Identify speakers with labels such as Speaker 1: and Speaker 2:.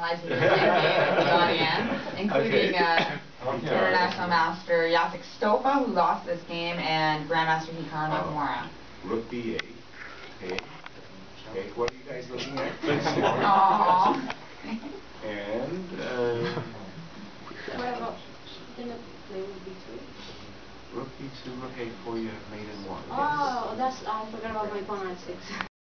Speaker 1: finalized his game with the audience, including International Master Jacek Stopa, who lost this game, and Grandmaster Hikaru Nakamura.
Speaker 2: Rook B8. Okay. Okay. What are you guys looking at?
Speaker 1: Aww.
Speaker 2: And
Speaker 3: what about didn't play with B2?
Speaker 2: Rook B2, Rook A4, you have mate in 1.
Speaker 3: Oh, that's I forgot about my pawn at 6.